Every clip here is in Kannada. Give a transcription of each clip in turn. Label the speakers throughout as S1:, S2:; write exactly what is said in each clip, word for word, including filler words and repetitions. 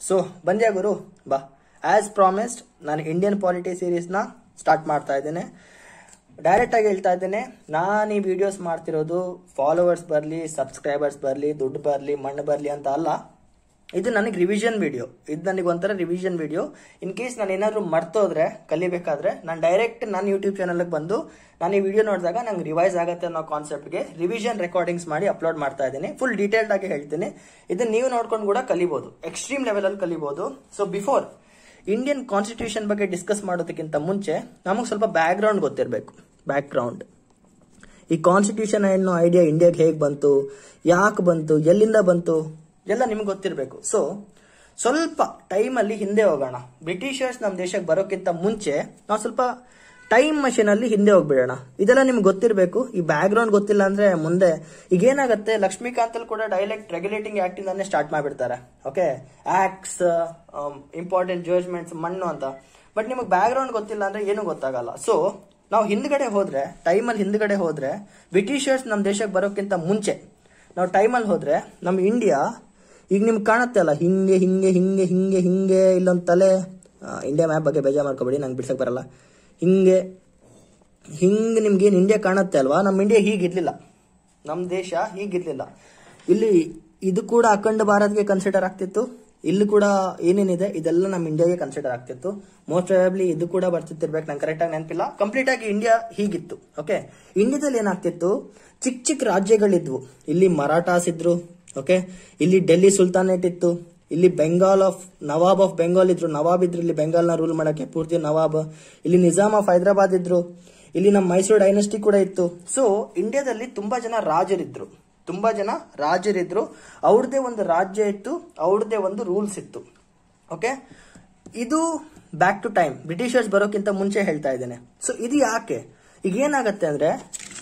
S1: ಸೊ ಬಂದ್ಯಾ ಗುರು ಬಾ. ಆಸ್ ಪ್ರಾಮಿಸ್ಡ್ ನಾನು ಇಂಡಿಯನ್ ಪಾಲಿಟಿ ಸೀರೀಸ್ನ ಸ್ಟಾರ್ಟ್ ಮಾಡ್ತಾ ಇದ್ದೇನೆ. ಡೈರೆಕ್ಟ್ ಆಗಿ ಹೇಳ್ತಾ ಇದ್ದೇನೆ, ನಾನು ಈ ವಿಡಿಯೋಸ್ ಮಾಡ್ತಿರೋದು ಫಾಲೋವರ್ಸ್ ಬರಲಿ, ಸಬ್ಸ್ಕ್ರೈಬರ್ಸ್ ಬರಲಿ, ದುಡ್ಡು ಬರಲಿ, ಮಣ್ಣು ಬರಲಿ ಅಂತ ಅಲ್ಲ. ಇದು ನನಗೆ ರಿವಿಷನ್ ವಿಡಿಯೋ. ಇದು ನನಗೆ ಒಂಥರ ರಿವಿಷನ್ ವಿಡಿಯೋ. ಇನ್ ಕೇಸ್ ನಾನು ಏನಾದರೂ ಮರ್ತೋದ್ರೆ ಕಲಿಬೇಕಾದ್ರೆ ನಾನು ಡೈರೆಕ್ಟ್ ನನ್ನ ಯೂಟ್ಯೂಬ್ ಚಾನಲ್ಗೆ ಬಂದು ನಾನು ಈ ವಿಡಿಯೋ ನೋಡಿದಾಗ ನಂಗೆ ರಿವೈಸ್ ಆಗುತ್ತೆ ಅನ್ನೋ ಕಾನ್ಸೆಪ್ಟ್ಗೆ ರಿವಿಷನ್ ರೆಕಾರ್ಡಿಂಗ್ಸ್ ಮಾಡಿ ಅಪ್ಲೋಡ್ ಮಾಡ್ತಾ ಇದ್ದೀನಿ. ಫುಲ್ ಡೀಟೇಲ್ಡ್ ಆಗಿ ಹೇಳ್ತೀನಿ. ಇದನ್ನ ನೀವು ನೋಡ್ಕೊಂಡು ಕೂಡ ಕಲಿಬಹುದು, ಎಕ್ಸ್ಟ್ರೀಮ್ ಲೆವೆಲಲ್ಲಿ ಕಲಿಬಹುದು. ಸೊ ಬಿಫೋರ್ ಇಂಡಿಯನ್ ಕಾನ್ಸ್ಟಿಟ್ಯೂಷನ್ ಬಗ್ಗೆ ಡಿಸ್ಕಸ್ ಮಾಡೋದಕ್ಕಿಂತ ಮುಂಚೆ ನಮಗೆ ಸ್ವಲ್ಪ ಬ್ಯಾಕ್ ಗ್ರೌಂಡ್ ಗೊತ್ತಿರಬೇಕು. ಬ್ಯಾಕ್ ಗ್ರೌಂಡ್, ಈ ಕಾನ್ಸ್ಟಿಟ್ಯೂಷನ್ ಅನ್ನೋ ಐಡಿಯಾ ಇಂಡಿಯಾಗೆ ಹೇಗೆ ಬಂತು, ಯಾಕೆ ಬಂತು, ಎಲ್ಲಿಂದ ಬಂತು ಎಲ್ಲ ನಿಮ್ಗೆ ಗೊತ್ತಿರಬೇಕು. ಸೊ ಸ್ವಲ್ಪ ಟೈಮಲ್ಲಿ ಹಿಂದೆ ಹೋಗೋಣ. ಬ್ರಿಟಿಷರ್ಸ್ ನಮ್ಮ ದೇಶಕ್ಕೆ ಬರೋಕ್ಕಿಂತ ಮುಂಚೆ ನಾವು ಸ್ವಲ್ಪ ಟೈಮ್ ಮಷೀನ್ ಅಲ್ಲಿ ಹಿಂದೆ ಹೋಗ್ಬಿಡೋಣ. ಇದೆಲ್ಲ ನಿಮ್ಗೆ ಗೊತ್ತಿರಬೇಕು. ಈ ಬ್ಯಾಕ್ ಗ್ರೌಂಡ್ ಗೊತ್ತಿಲ್ಲ ಅಂದ್ರೆ ಮುಂದೆ ಈಗ ಏನಾಗುತ್ತೆ, ಲಕ್ಷ್ಮೀಕಾಂತ್ ಅಲ್ಲಿ ಕೂಡ ಡೈಲೆಕ್ಟ್ ರೆಗ್ಯುಲೇಟಿಂಗ್ ಆಕ್ಟ್ ಇಂದಾನೆ ಸ್ಟಾರ್ಟ್ ಮಾಡ್ಬಿಡ್ತಾರೆ. ಓಕೆ, ಆಕ್ಟ್ಸ್, ಇಂಪಾರ್ಟೆಂಟ್ ಜಡ್ಜ್ಮೆಂಟ್ಸ್, ಮಣ್ಣು ಅಂತ. ಬಟ್ ನಿಮಗೆ ಬ್ಯಾಕ್ ಗ್ರೌಂಡ್ ಗೊತ್ತಿಲ್ಲ ಅಂದ್ರೆ ಏನು ಗೊತ್ತಾಗಲ್ಲ. ಸೊ ನಾವು ಹಿಂದ್ಗಡೆ ಹೋದ್ರೆ, ಟೈಮಲ್ಲಿ ಹಿಂದ್ಗಡೆ ಹೋದ್ರೆ, ಬ್ರಿಟಿಷರ್ಸ್ ನಮ್ಮ ದೇಶಕ್ಕೆ ಬರೋಕ್ಕಿಂತ ಮುಂಚೆ ನಾವು ಟೈಮಲ್ಲಿ ಹೋದ್ರೆ ನಮ್ಮ ಇಂಡಿಯಾ ಈಗ ನಿಮ್ಗೆ ಕಾಣುತ್ತೆ ಅಲ್ಲ, ಹಿಂಗೆ ಹಿಂಗೆ ಹಿಂಗೆ ಹಿಂಗೆ ಹಿಂಗೆ ಇಲ್ಲೊಂದು ತಲೆ. ಇಂಡಿಯಾ ಮ್ಯಾಪ್ ಬಗ್ಗೆ ಬೇಜಾರು ಮಾಡ್ಕೋಬೇಡಿ, ನಂಗೆ ಬಿಡ್ಸಕ್ ಬರಲ್ಲ. ಹಿಂಗೆ ಹಿಂಗೆ ನಿಮ್ಗೇನು ಇಂಡಿಯಾ ಕಾಣುತ್ತೆ ಅಲ್ವಾ, ನಮ್ಮ ಇಂಡಿಯಾ ಹೀಗಿರ್ಲಿಲ್ಲ, ನಮ್ಮ ದೇಶ ಹೀಗಿರ್ಲಿಲ್ಲ. ಇಲ್ಲಿ ಇದು ಕೂಡ ಅಖಂಡ ಭಾರತ್ಗೆ ಕನ್ಸಿಡರ್ ಆಗ್ತಿತ್ತು. ಇಲ್ಲಿ ಕೂಡ ಏನೇನಿದೆ ಇದೆಲ್ಲ ನಮ್ಮ ಇಂಡಿಯಾಗೆ ಕನ್ಸಿಡರ್ ಆಗ್ತಿತ್ತು. ಮೋಸ್ಟ್ ಪ್ರಾಬಬ್ಲಿ ಇದು ಕೂಡ ಬರ್ತಿರ್ಬೇಕು, ನಂಗೆ ಕರೆಕ್ಟಾಗಿ ನೆನಪಿಲ್ಲ. ಕಂಪ್ಲೀಟ್ ಆಗಿ ಇಂಡಿಯಾ ಹೀಗಿತ್ತು. ಓಕೆ, ಇಂಡಿಯಾದಲ್ಲಿ ಏನಾಗ್ತಿತ್ತು, ಚಿಕ್ಕ ಚಿಕ್ಕ ರಾಜ್ಯಗಳಿದ್ವು. ಇಲ್ಲಿ ಮರಾಠಾಸ್ ಇದ್ರು. ಓಕೆ, ಇಲ್ಲಿ ಡೆಲ್ಲಿ ಸುಲ್ತಾನೇಟ್ ಇತ್ತು. ಇಲ್ಲಿ ಬೆಂಗಾಲ್ ಆಫ್ ನವಾಬ್ ಆಫ್ ಬೆಂಗಾಲ್ ಇದ್ರು. ನವಾಬ್ ಇದ್ರು ಇಲ್ಲಿ ಬೆಂಗಾಲ್ನ ರೂಲ್ ಮಾಡಕ್ಕೆ, ಪೂರ್ತಿ ನವಾಬ್. ಇಲ್ಲಿ ನಿಜಾಮ್ ಆಫ್ ಹೈದರಾಬಾದ್ ಇದ್ರು. ಇಲ್ಲಿ ನಮ್ಮ ಮೈಸೂರು ಡೈನೆಸ್ಟಿ ಕೂಡ ಇತ್ತು. ಸೊ ಇಂಡಿಯಾದಲ್ಲಿ ತುಂಬಾ ಜನ ರಾಜರಿದ್ರು, ತುಂಬಾ ಜನ ರಾಜರಿದ್ರು. ಅವ್ರದೇ ಒಂದು ರಾಜ್ಯ ಇತ್ತು, ಅವ್ರದೇ ಒಂದು ರೂಲ್ಸ್ ಇತ್ತು. ಓಕೆ, ಇದು ಬ್ಯಾಕ್ ಟು ಟೈಮ್, ಬ್ರಿಟಿಷರ್ಸ್ ಬರೋಕ್ಕಿಂತ ಮುಂಚೆ ಹೇಳ್ತಾ ಇದ್ದೇನೆ. ಸೊ ಇದು ಯಾಕೆ ಈಗ ಏನಾಗತ್ತೆ ಅಂದ್ರೆ,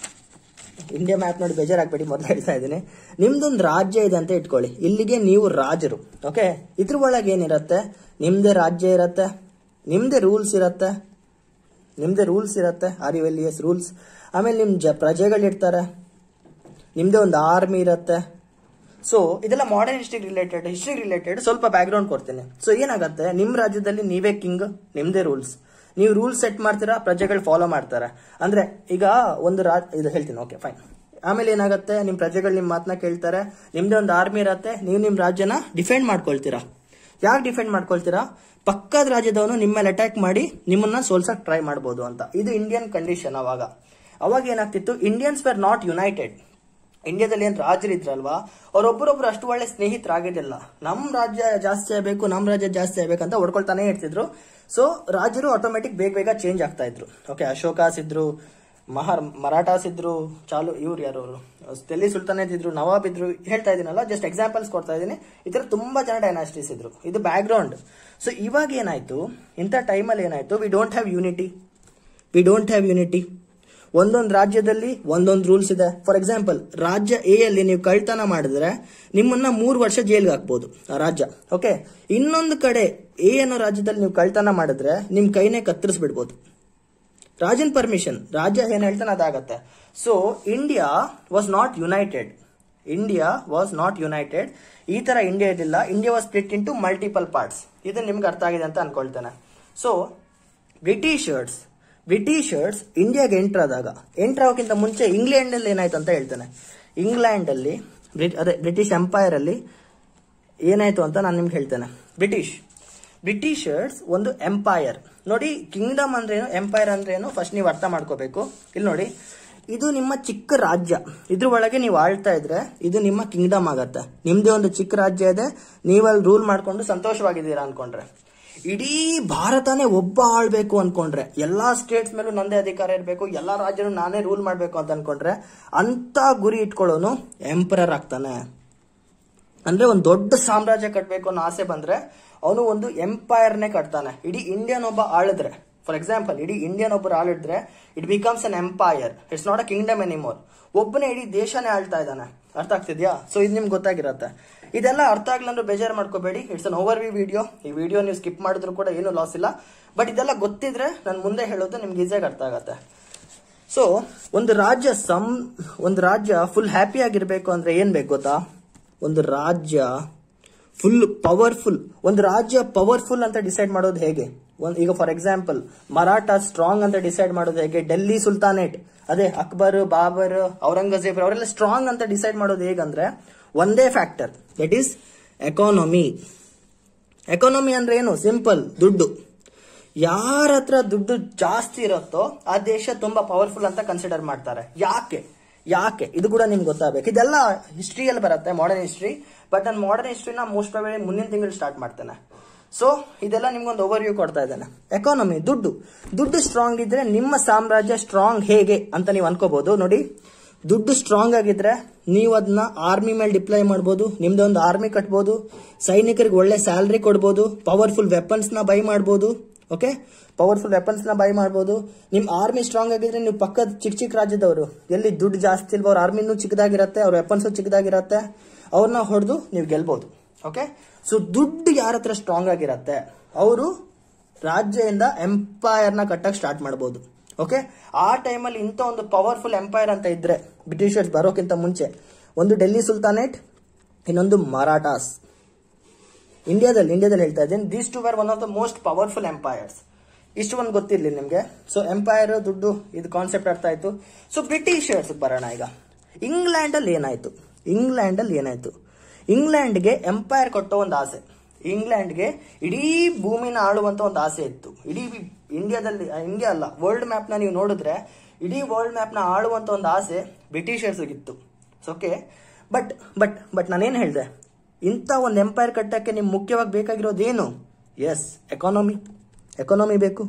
S1: ಇಂಡಿಯಾ ಮ್ಯಾಪ್ ನೋಡಿ ಬೇಜಾರಾಗಬೇಡಿ, ಮೊದಲು ಹೇಳ್ತಾ ಇದ್ದೀನಿ. ನಿಮ್ದೊಂದು ರಾಜ್ಯ ಇದೆ ಅಂತ ಇಟ್ಕೊಳ್ಳಿ, ಇಲ್ಲಿಗೆ ನೀವು ರಾಜರು. ಓಕೆ, ಇದ್ರ ಒಳಗೆ ಏನಿರತ್ತೆ, ನಿಮ್ದೇ ರಾಜ್ಯ ಇರತ್ತೆ, ನಿಮ್ದೇ ರೂಲ್ಸ್ ಇರತ್ತೆ, ನಿಮ್ದೇ ರೂಲ್ಸ್ ಇರತ್ತೆ, R U L S rules. ಆಮೇಲೆ ನಿಮ್ ಜ ಪ್ರಜೆಗಳಿರ್ತಾರೆ, ನಿಮ್ದೇ ಒಂದು ಆರ್ಮಿ ಇರತ್ತೆ. ಸೊ ಇದೆಲ್ಲ modern history related, history related ಸ್ವಲ್ಪ ಬ್ಯಾಕ್ ಗ್ರೌಂಡ್ ಕೊಡ್ತೀನಿ. ಸೊ ಏನಾಗತ್ತೆ, ನಿಮ್ ರಾಜ್ಯದಲ್ಲಿ ನೀವೇ ಕಿಂಗ್, ನಿಮ್ದೇ ರೂಲ್ಸ್, ನೀವು ರೂಲ್ಸ್ ಸೆಟ್ ಮಾಡ್ತೀರಾ, ಪ್ರಜೆಗಳು ಫಾಲೋ ಮಾಡ್ತಾರೆ. ಅಂದ್ರೆ ಈಗ ಒಂದು ರಾಜ್ ಇದು ಹೇಳ್ತೀನಿ. Okay fine. ಆಮೇಲೆ ಏನಾಗುತ್ತೆ, ನಿಮ್ ಪ್ರಜೆಗಳು ನಿಮ್ ಮಾತನ್ನ ಕೇಳ್ತಾರೆ, ನಿಮ್ದೇ ಒಂದು ಆರ್ಮಿ ಇರತ್ತೆ, ನೀವು ನಿಮ್ ರಾಜ್ಯನ ಡಿಫೆಂಡ್ ಮಾಡ್ಕೊಳ್ತೀರಾ. ಯಾಕೆ ಡಿಫೆಂಡ್ ಮಾಡ್ಕೊಳ್ತೀರಾ, ಪಕ್ಕದ ರಾಜ್ಯದವನು ನಿಮ್ಮ ಮೇಲೆ ಅಟ್ಯಾಕ್ ಮಾಡಿ ನಿಮ್ಮನ್ನ ಸೋಲ್ಸಕ್ ಟ್ರೈ ಮಾಡಬಹುದು ಅಂತ. ಇದು ಇಂಡಿಯನ್ ಕಂಡೀಷನ್. ಅವಾಗ ಅವಾಗ ಏನಾಗ್ತಿತ್ತು, ಇಂಡಿಯನ್ಸ್ ವೇರ್ ನಾಟ್ ಯುನೈಟೆಡ್. ಇಂಡಿಯಾದಲ್ಲಿ ಏನ್ ರಾಜರಿದ್ರಲ್ವಾ, ಅವರೊಬ್ಬರೊಬ್ರು ಅಷ್ಟು ಒಳ್ಳೆ ಸ್ನೇಹಿತರಾಗಿದ್ದಿಲ್ಲ. ನಮ್ ರಾಜ್ಯ ಜಾಸ್ತಿ ಆಗ್ಬೇಕು, ನಮ್ ರಾಜ್ಯ ಜಾಸ್ತಿ ಆಗ್ಬೇಕಂತ ಹೊಡ್ಕೊಳ್ತಾನೆ ಇರ್ತಿದ್ರು. ಸೊ ರಾಜರು ಆಟೋಮೆಟಿಕ್ ಬೇಗ ಬೇಗ ಚೇಂಜ್ ಆಗ್ತಾ ಇದ್ರು. ಓಕೆ, ಅಶೋಕಾಸ್ ಇದ್ರು, ಮಹಾರ್ ಮರಾಠಾಸ್ ಇದ್ರು, ಚಾಲು ಇವ್ರು ಯಾರು ಡೆಲ್ಲಿ ಸುಲ್ತಾನೇಟ್ ಇದ್ರು, ನವಾಬ್ ಇದ್ರು. ಹೇಳ್ತಾ ಇದೀನಲ್ಲ, ಜಸ್ಟ್ ಎಕ್ಸಾಂಪಲ್ಸ್ ಕೊಡ್ತಾ ಇದೀನಿ. ಈ ತರ ತುಂಬಾ ಜನ ಡೈನಾಸ್ಟೀಸ್ ಇದ್ರು. ಇದು ಬ್ಯಾಕ್ ಗ್ರೌಂಡ್. ಸೊ ಇವಾಗ ಏನಾಯ್ತು, ಇಂಥ ಟೈಮಲ್ಲಿ ಏನಾಯ್ತು, we don't have unity, we don't have unity. ಒಂದೊಂದು ರಾಜ್ಯದಲ್ಲಿ ಒಂದೊಂದು ರೂಲ್ಸ್ ಇದೆ. ಫಾರ್ ಎಕ್ಸಾಂಪಲ್, ರಾಜ್ಯ ಎ ಅಲ್ಲಿ ನೀವು ಕಳ್ತನ ಮಾಡಿದ್ರೆ ನಿಮ್ಮನ್ನ ಮೂರು ವರ್ಷ ಜೈಲ್ಗೆ ಹಾಕ್ಬೋದು ಆ ರಾಜ್ಯ. ಓಕೆ, ಇನ್ನೊಂದು ಕಡೆ ಎ ಅನ್ನೋ ರಾಜ್ಯದಲ್ಲಿ ನೀವು ಕಳ್ತನ ಮಾಡಿದ್ರೆ ನಿಮ್ ಕೈನೇ ಕತ್ತರಿಸ್ಬಿಡ್ಬೋದು. ರಾಜನ್ ಪರ್ಮಿಷನ್, ರಾಜ್ಯ ಏನ್ ಹೇಳ್ತಾನೆ ಅದಾಗತ್ತೆ. So India was not united. India was not united. ಈ ತರ ಇಂಡಿಯಾ ಇರಲಿಲ್ಲ. India was split into multiple parts. ಇದು ನಿಮ್ಗೆ ಅರ್ಥ ಆಗಿದೆ ಅಂತ ಅನ್ಕೊಳ್ತೇನೆ. ಸೊ ಬ್ರಿಟಿಷರ್ಸ್ ಬ್ರಿಟಿಷರ್ಸ್ ಇಂಡಿಯಾಗೆ ಎಂಟರ್ ಆದಾಗ, ಎಂಟರ್ ಆಗೋಕ್ಕಿಂತ ಮುಂಚೆ ಇಂಗ್ಲೆಂಡ್ ಅಲ್ಲಿ ಏನಾಯ್ತು ಅಂತ ಹೇಳ್ತೇನೆ. ಇಂಗ್ಲೆಂಡ್ ಅಲ್ಲಿ ಅದೇ ಬ್ರಿಟಿಷ್ ಎಂಪೈರ್ ಅಲ್ಲಿ ಏನಾಯ್ತು ಅಂತ ನಾನು ನಿಮ್ಗೆ ಹೇಳ್ತೇನೆ. ಬ್ರಿಟಿಷ್ ಬ್ರಿಟಿಷರ್ಸ್ ಒಂದು ಎಂಪೈರ್. ನೋಡಿ, ಕಿಂಗ್ಡಮ್ ಅಂದ್ರೆ ಏನು, ಎಂಪೈರ್ ಅಂದ್ರೆ ಏನು, ಫಸ್ಟ್ ನೀವು ಅರ್ಥ ಮಾಡ್ಕೋಬೇಕು. ಇಲ್ಲಿ ನೋಡಿ, ಇದು ನಿಮ್ಮ ಚಿಕ್ಕ ರಾಜ್ಯ, ಇದ್ರ ಒಳಗೆ ನೀವು ಆಳ್ತಾ ಇದ್ರೆ ಇದು ನಿಮ್ಮ ಕಿಂಗ್ಡಮ್ ಆಗತ್ತೆ. ನಿಮ್ದೇ ಒಂದು ಚಿಕ್ಕ ರಾಜ್ಯ ಇದೆ, ನೀವಲ್ಲಿ ರೂಲ್ ಮಾಡ್ಕೊಂಡು ಸಂತೋಷವಾಗಿದ್ದೀರಾ ಅನ್ಕೊಂಡ್ರೆ. ಇಡೀ ಭಾರತನೇ ಒಬ್ಬ ಆಳ್ಬೇಕು ಅನ್ಕೊಂಡ್ರೆ, ಎಲ್ಲಾ ಸ್ಟೇಟ್ಸ್ ಮೇಲೂ ನಂದೇ ಅಧಿಕಾರ ಇರಬೇಕು, ಎಲ್ಲಾ ರಾಜ್ಯನೂ ನಾನೇ ರೂಲ್ ಮಾಡ್ಬೇಕು ಅಂತ ಅನ್ಕೊಂಡ್ರೆ, ಅಂತ ಗುರಿ ಇಟ್ಕೊಳ್ಳೋನು ಎಂಪರರ್ ಆಗ್ತಾನೆ. ಅಂದ್ರೆ ಒಂದು ದೊಡ್ಡ ಸಾಮ್ರಾಜ್ಯ ಕಟ್ಟಬೇಕು ಅನ್ನೋ ಆಸೆ ಬಂದ್ರೆ ಅವನು ಒಂದು ಎಂಪೈರ್ನೇ ಕಟ್ತಾನೆ. ಇಡೀ ಇಂಡಿಯನ್ ಒಬ್ಬ ಆಳಿದ್ರೆ, ಫಾರ್ ಎಕ್ಸಾಂಪಲ್ ಇಡೀ ಇಂಡಿಯನ್ ಒಬ್ಬರು ಆಳಿದ್ರೆ it becomes an empire. It's not a kingdom anymore. ಒಬ್ಬನೇ ಇಡೀ ದೇಶನೇ ಆಳ್ತಾ ಇದ್ದಾನೆ. ಅರ್ಥ ಆಗ್ತಿದ್ಯಾ? ಸೊ ಇದು ನಿಮ್ಗೆ ಗೊತ್ತಾಗಿರತ್ತೆ. ಇದೆಲ್ಲ ಅರ್ಥ ಆಗ್ಲಂದ್ರೆ ಬೇಜಾರು ಮಾಡ್ಕೋಬೇಡಿ. It's an overview video. ಈ ವಿಡಿಯೋ ನೀವು ಸ್ಕಿಪ್ ಮಾಡಿದ್ರು ಕೂಡ ಏನು ಲಾಸ್ ಇಲ್ಲ. ಬಟ್ ಇದೆಲ್ಲ ಗೊತ್ತಿದ್ರೆ ನಾನು ಮುಂದೆ ಹೇಳೋದು ನಿಮ್ಗೆ ಈಸಿಯಾಗಿ ಅರ್ಥ ಆಗತ್ತೆ. ಸೊ ಒಂದು ರಾಜ್ಯ ಸಮ್ ಒಂದು ರಾಜ್ಯ ಫುಲ್ ಹ್ಯಾಪಿ ಆಗಿರ್ಬೇಕು ಅಂದ್ರೆ ಏನ್ ಬೇಕು ಗೊತ್ತಾ? ಒಂದು ರಾಜ್ಯ ಫುಲ್ ಪವರ್ಫುಲ್. ಒಂದು ರಾಜ್ಯ ಪವರ್ಫುಲ್ ಅಂತ ಡಿಸೈಡ್ ಮಾಡೋದು ಹೇಗೆ? ಒಂದ್ ಈಗ ಫಾರ್ ಎಕ್ಸಾಂಪಲ್ ಮರಾಠ ಸ್ಟ್ರಾಂಗ್ ಅಂತ ಡಿಸೈಡ್ ಮಾಡೋದು ಹೇಗೆ? ಡೆಲ್ಲಿ ಸುಲ್ತಾನೇಟ್, ಅದೇ ಅಕ್ಬರ್, ಬಾಬರ್, ಔರಂಗಜೇಬ್ ಅವರೆಲ್ಲ ಸ್ಟ್ರಾಂಗ್ ಅಂತ ಡಿಸೈಡ್ ಮಾಡೋದು ಹೇಗಂದ್ರೆ ಒಂದೇ factor, that is economy. Economy ಅಂದ್ರೆ ಏನು? ಸಿಂಪಲ್, ದುಡ್ಡು. ಯಾರ ಹತ್ರ ದುಡ್ಡು ಜಾಸ್ತಿ ಇರುತ್ತೋ ಆ ದೇಶ ತುಂಬಾ ಪವರ್ಫುಲ್ ಅಂತ ಕನ್ಸಿಡರ್ ಮಾಡ್ತಾರೆ. ಯಾಕೆ ಯಾಕೆ ಇದು ಕೂಡ ನಿಮ್ಗೆ ಗೊತ್ತಾಗಬೇಕು. ಇದೆಲ್ಲ ಹಿಸ್ಟ್ರಿಯಲ್ಲಿ ಬರುತ್ತೆ, ಮಾಡರ್ನ್ ಹಿಸ್ಟ್ರಿ. ಬಟ್ ನಾನು ಮಾಡರ್ನ್ ಹಿಸ್ಟ್ರಿನ ಮೋಸ್ಟ್ ಪ್ರಾಬಬ್ಲಿ ಮುಂದಿನ ತಿಂಗಳು ಸ್ಟಾರ್ಟ್ ಮಾಡ್ತೇನೆ. ಸೊ ಇದೆಲ್ಲ ನಿಮ್ಗೊಂದು ಓವರ್ ವ್ಯೂ ಕೊಡ್ತಾ ಇದ್ದೇನೆ. ಎಕಾನಮಿ, ದುಡ್ಡು. ದುಡ್ಡು ಸ್ಟ್ರಾಂಗ್ ಇದ್ರೆ ನಿಮ್ಮ ಸಾಮ್ರಾಜ್ಯ ಸ್ಟ್ರಾಂಗ್ ಹೇಗೆ ಅಂತ ನೀವು ಅನ್ಕೋಬಹುದು. ನೋಡಿ, ದುಡ್ಡು ಸ್ಟ್ರಾಂಗ್ ಆಗಿದ್ರೆ ನೀವು ಅದನ್ನ ಆರ್ಮಿ ಮೇಲೆ ಡಿಪ್ಲಾಯ್ ಮಾಡಬಹುದು, ನಿಮ್ದು ಒಂದು ಆರ್ಮಿ ಕಟ್ಬಹುದು, ಸೈನಿಕರಿಗೆ ಒಳ್ಳೆ ಸ್ಯಾಲರಿ ಕೊಡ್ಬೋದು, ಪವರ್ಫುಲ್ ವೆಪನ್ಸ್ ನ ಬೈ ಮಾಡಬಹುದು. ಓಕೆ, ಪವರ್ಫುಲ್ ವೆಪನ್ಸ್ ನ ಬೈ ಮಾಡಬಹುದು. ನಿಮ್ ಆರ್ಮಿ ಸ್ಟ್ರಾಂಗ್ ಆಗಿದ್ರೆ ನೀವು ಪಕ್ಕದ ಚಿಕ್ಕ ಚಿಕ್ಕ ರಾಜ್ಯದವರು ಎಲ್ಲಿ ದುಡ್ಡು ಜಾಸ್ತಿ ಇಲ್ವೋ ಅವ್ರ ಆರ್ಮಿನೂ ಚಿಕ್ಕದಾಗಿರತ್ತೆ, ಅವ್ರ ವೆಪನ್ಸ್ ಚಿಕ್ಕದಾಗಿರತ್ತೆ, ಅವ್ರನ್ನ ಹೊಡೆದು ನೀವು ಗೆಲ್ಬಹುದು. ಓಕೆ, ಸೊ ದುಡ್ಡು ಯಾರ ಹತ್ರ ಸ್ಟ್ರಾಂಗ್ ಆಗಿರತ್ತೆ ಅವರು ರಾಜ್ಯದಿಂದ ಎಂಪೈರ್ ನ ಕಟ್ಟಕ್ ಸ್ಟಾರ್ಟ್ ಮಾಡಬಹುದು. ಓಕೆ, ಆ ಟೈಮಲ್ಲಿ ಇಂಥ ಒಂದು ಪವರ್ಫುಲ್ ಎಂಪೈರ್ ಅಂತ ಇದ್ರೆ ಬ್ರಿಟಿಷರ್ಸ್ ಬರೋಕ್ಕಿಂತ ಮುಂಚೆ ಒಂದು ಡೆಲ್ಲಿ ಸುಲ್ತಾನೇಟ್, ಇನ್ನೊಂದು ಮರಾಠಾಸ್. ಇಂಡಿಯಾದಲ್ಲಿ ಇಂಡಿಯಾದಲ್ಲಿ ಹೇಳ್ತಾ ಇದ್ದೀನಿ, these two were one of the most powerful empires. ಇಷ್ಟು ಒಂದು ಗೊತ್ತಿರ್ಲಿ ನಿಮ್ಗೆ. ಸೊ ಎಂಪೈರ್, ದುಡ್ಡು, ಇದು ಕಾನ್ಸೆಪ್ಟ್ ಅರ್ಥ ಆಯ್ತು. ಸೊ ಬ್ರಿಟಿಷರ್ಸ್ ಬರೋಣ. ಈಗ ಇಂಗ್ಲೆಂಡ್ ಅಲ್ಲಿ ಏನಾಯ್ತು? ಇಂಗ್ಲೆಂಡ್ ಅಲ್ಲಿ ಏನಾಯ್ತು? ಇಂಗ್ಲೆಂಡ್ಗೆ ಎಂಪೈರ್ ಕೊಟ್ಟೋ ಒಂದು ಆಸೆ. ಇಂಗ್ಲೆಂಡ್ಗೆ ಇಡೀ ಭೂಮಿನ ಆಳುವಂತ ಒಂದು ಆಸೆ ಇತ್ತು. ಇಡೀ ಇಂಡಿಯಾದಲ್ಲಿ, ಇಂಡಿಯಾ ಅಲ್ಲ, ವರ್ಲ್ಡ್ ಮ್ಯಾಪ್ ನ ನೀವು ನೋಡಿದ್ರೆ ಇಡೀ ವರ್ಲ್ಡ್ ಮ್ಯಾಪ್ ನ ಆಳುವಂತ ಒಂದು ಆಸೆ ಬ್ರಿಟಿಷರ್ಸ್ಗಿತ್ತು. ಓಕೆ, ಬಟ್ ಬಟ್ ಬಟ್ ನಾನೇನ್ ಹೇಳಿದೆ, ಇಂಥ ಒಂದು ಎಂಪೈರ್ ಕಟ್ಟಕ್ಕೆ ನಿಮ್ಗೆ ಮುಖ್ಯವಾಗಿ ಬೇಕಾಗಿರೋದು ಏನು? Yes, economy. ಎಕಾನಮಿ ಬೇಕು.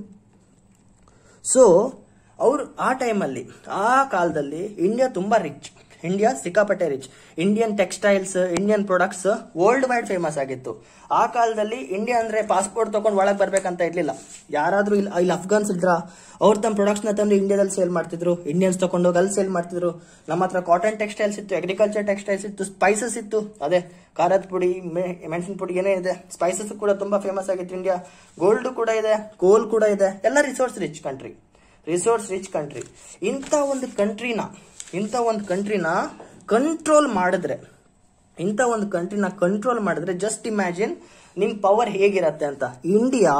S1: ಸೊ ಅವರು ಆ ಟೈಮಲ್ಲಿ, ಆ ಕಾಲದಲ್ಲಿ ಇಂಡಿಯಾ ತುಂಬಾ ರಿಚ್. ಇಂಡಿಯಾ ಸಿಕ್ಕಾಪಟ್ಟೆ rich. Indian textiles, Indian products world wide famous ಆಗಿತ್ತು. ಆ ಕಾಲದಲ್ಲಿ ಇಂಡಿಯಾ ಅಂದ್ರೆ ಪಾಸ್ಪೋರ್ಟ್ ತಗೊಂಡು ಒಳಗೆ ಬರ್ಬೇಕಂತ ಇರ್ಲಿಲ್ಲ. ಯಾರಾದ್ರೂ ಇಲ್ಲಿ ಇಲ್ಲಿ ಅಫ್ಘಾನ್ಸ್ ಇದ್ರ ಅವ್ರು ತಮ್ಮ ಪ್ರಾಡಕ್ಟ್ಸ್ ನ ತಂದು ಇಂಡಿಯಾದಲ್ಲಿ ಸೇಲ್ ಮಾಡ್ತಿದ್ರು, ಇಂಡಿಯನ್ಸ್ ತಗೊಂಡೋಗಿ ಅಲ್ಲಿ ಸೇಲ್ ಮಾಡ್ತಿದ್ರು. ನಮ್ಮ ಹತ್ರ ಕಾಟನ್ ಟೆಕ್ಸ್ಟೈಲ್ಸ್ ಇತ್ತು, ಅಗ್ರಿಕಲ್ಚರ್ ಟೆಕ್ಸ್ಟೈಲ್ಸ್ ಇತ್ತು, ಸ್ಪೈಸಸ್ ಇತ್ತು, ಅದೇ ಖಾರದ ಪುಡಿ, ಮೆಣಸಿನ ಪುಡಿ ಏನೇ ಇದೆ, ಸ್ಪೈಸಸ್ ಕೂಡ ತುಂಬಾ ಫೇಮಸ್ ಆಗಿತ್ತು ಇಂಡಿಯಾ. ಗೋಲ್ಡ್ ಕೂಡ ಇದೆ, ಕೋಲ್ ಕೂಡ ಇದೆ, ಎಲ್ಲ resource rich country. Resource rich country. ಇಂಥ ಒಂದು ಕಂಟ್ರಿನ ಇಂಥ ಒಂದು ಕಂಟ್ರಿನ ಕಂಟ್ರೋಲ್ ಮಾಡಿದ್ರೆ ಇಂಥ ಒಂದು ಕಂಟ್ರಿನ ಕಂಟ್ರೋಲ್ ಮಾಡಿದ್ರೆ ಜಸ್ಟ್ ಇಮ್ಯಾಜಿನ್ ನಿಮ್ ಪವರ್ ಹೇಗಿರತ್ತೆ ಅಂತ. India